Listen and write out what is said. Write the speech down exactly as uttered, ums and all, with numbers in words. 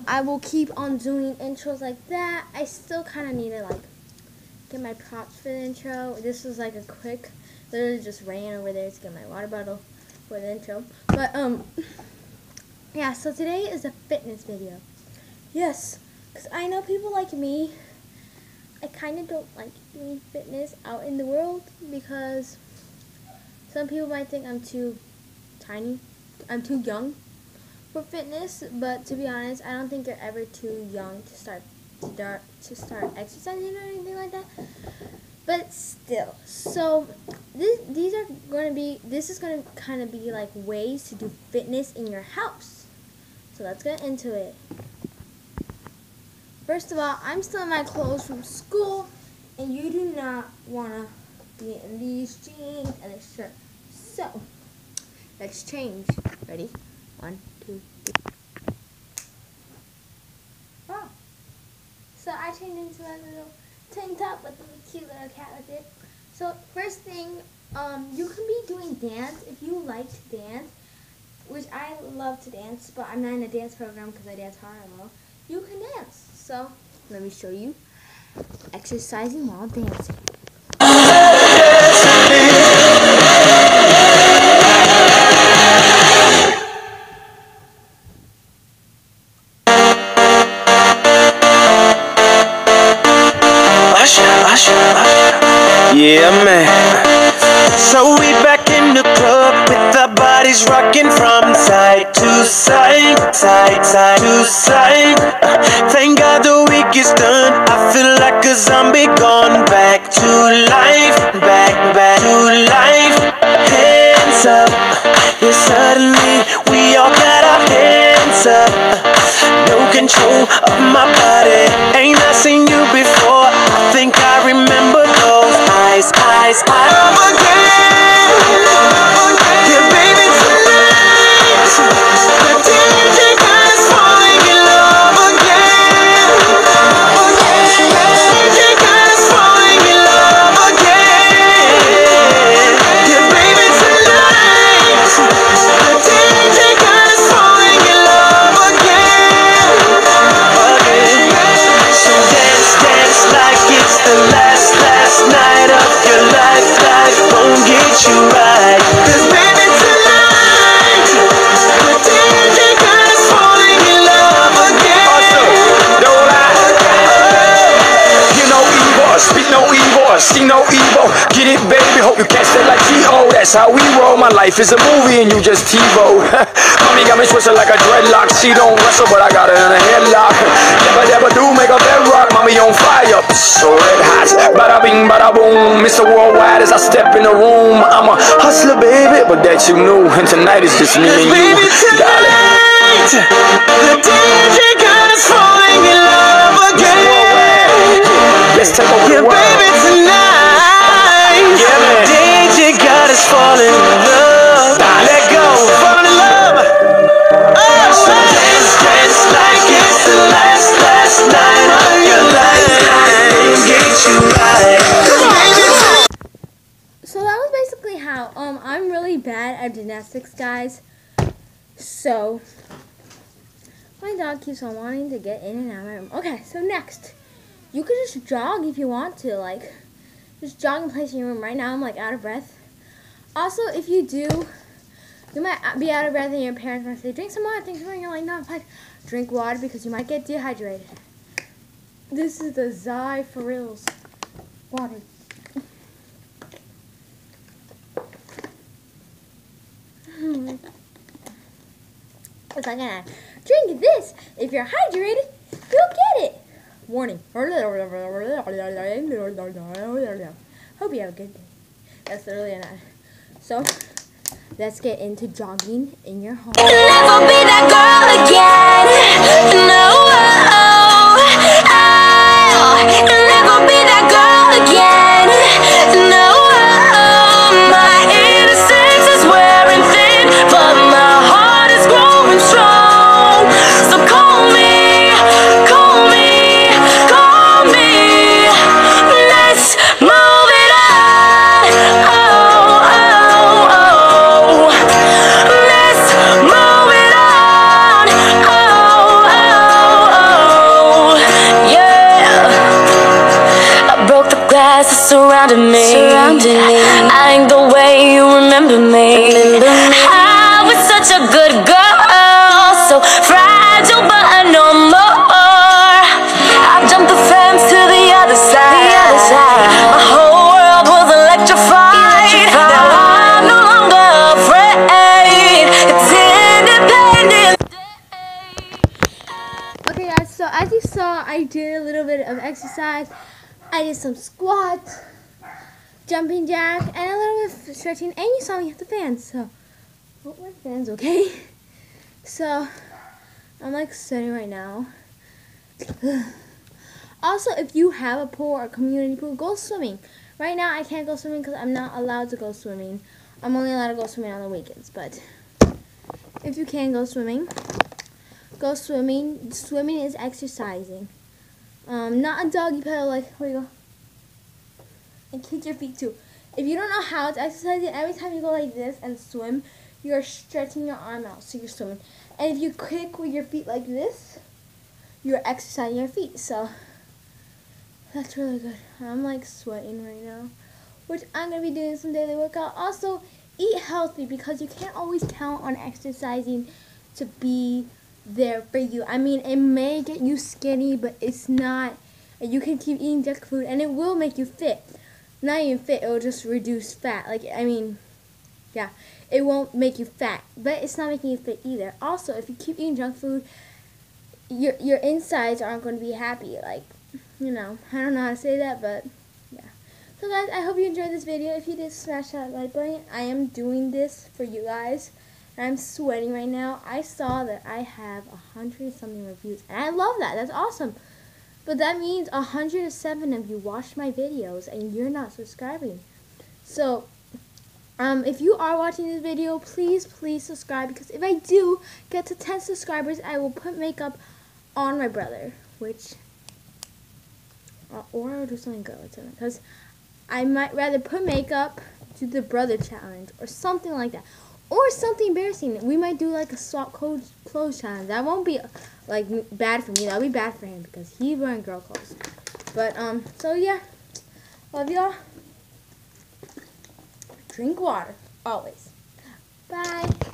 I will keep on doing intros like that. I still kind of need to like get my props for the intro. This was like a quick, literally just ran over there to get my water bottle for the intro. But um, yeah. So today is a fitness video. Yes, because I know people like me. I kind of don't like doing fitness out in the world because some people might think I'm too tiny. I'm too young for fitness, but to be honest, I don't think you're ever too young to start to start to start exercising or anything like that. But still, so this, these are going to be this is going to kind of be like ways to do fitness in your house. So let's get into it. First of all, I'm still in my clothes from school, and you do not want to be in these jeans and this shirt. So let's change. Ready? One, two, three. Oh. So I changed into a little tank top with a cute little cat with it. So first thing, um, you can be doing dance if you like to dance, which I love to dance, but I'm not in a dance program because I dance hard and low. You can dance. So let me show you exercising while dancing. Yeah, man. So we back in the club with our bodies rocking from side to side, side, side to side. Uh, thank God the week is done. I feel like a zombie gone back to life, back, back to life. Hands up, yeah, suddenly we all got our hands up. No control of my body. Ain't I seen you before? I think I remember those eyes, eyes, eyes. Love again, yeah, baby, tonight. The D J got us falling in love again. The D J got us falling in love again. Yeah, baby, tonight. The D J got us falling in love again. Again. So dance, dance like it's the last, last night of your life. Life won't get you right. 'Cause baby, tonight, the D J got us falling in love again. Also, don't lie. You know evil, speak no evil, see no evil. Get it, baby, hope you catch that like T O. That's how we roll. My life is a movie and you just TiVo. Mommy got me twisted like a dreadlock. She don't wrestle, but I got her in a headlock. Never, never do make a bedrock. Mommy on fire, so red hot. Bada bing, bada boom. Mister Worldwide as I step in the room. I'm a hustler, baby, but that you knew. And tonight is just me and you, baby, tonight, the D J got us falling in love again. Let's take over Yeah, the world. baby, tonight, Yeah, man. the D J got us falling in love. Let go, falling in love. Oh, so dance, dance like it's the last, last night of your life. Get you right. So that was basically how. Um, I'm really bad at gymnastics, guys. So my dog keeps on wanting to get in and out of my room. Okay, so next, you could just jog if you want to, like just jog in place in your room. Right now, I'm like out of breath. Also, if you do, you might be out of breath, and your parents might say, "Drink some water, drink some water." And you're like, "No, I'm fine." Drink water because you might get dehydrated. This is the Zai for reals water. It's like, uh, drink this. If you're hydrated, you'll get it. Warning. Hope you have a good day. That's literally an ad. So, let's get into jogging in your home. Never be that girl again. No, I'll never be that girl again. No, my innocence is wearing thin, but my heart is growing strong. So call me, call me, call me. Let's move it on. Oh, oh, oh. Let's move it on. Oh, oh. surrounding me. Surrounding me. I ain't the way you remember me. Remember me. I was such a good girl, so fragile but no more. I jumped the fence to the other side. The other side. My whole world was electrified. electrified. Now I'm no longer afraid. It's Independence Day. Okay guys, so as you saw, I did a little bit of exercise. I did some squats, jumping jack, and a little bit of stretching, and you saw me hit the fans, so hope my fans okay. So I'm like sweating right now. Also, if you have a pool or a community pool, go swimming. Right now I can't go swimming because I'm not allowed to go swimming. I'm only allowed to go swimming on the weekends, but if you can go swimming, go swimming. Swimming is exercising. Um, not a doggy paddle, like, where you go. And kick your feet too. If you don't know how it's exercising, every time you go like this and swim, you're stretching your arm out, so you're swimming. And if you kick with your feet like this, you're exercising your feet. So that's really good. I'm like sweating right now, which I'm gonna be doing some daily workout. Also, eat healthy because you can't always count on exercising to be there for you. I mean, it may get you skinny, but it's not. You can keep eating junk food, and it will make you fit. Not even fit, it will just reduce fat. Like, I mean, yeah, it won't make you fat, but it's not making you fit either. Also, if you keep eating junk food, your your insides aren't going to be happy. Like, you know, I don't know how to say that, but yeah. So guys, I hope you enjoyed this video. If you did, smash that like button. I am doing this for you guys. I'm sweating right now. I saw that I have a hundred something reviews, and I love that. That's awesome. But that means a hundred seven of you watched my videos, and you're not subscribing. So, um, if you are watching this video, please, please subscribe, because if I do get to ten subscribers, I will put makeup on my brother, which, uh, or I'll do something good with him, because I might rather put makeup, do the brother challenge, or something like that. Or something embarrassing. We might do like a swap clothes, clothes challenge. That won't be like bad for me. That'll be bad for him because he's wearing girl clothes. But um, so yeah, love y'all. Drink water always. Bye.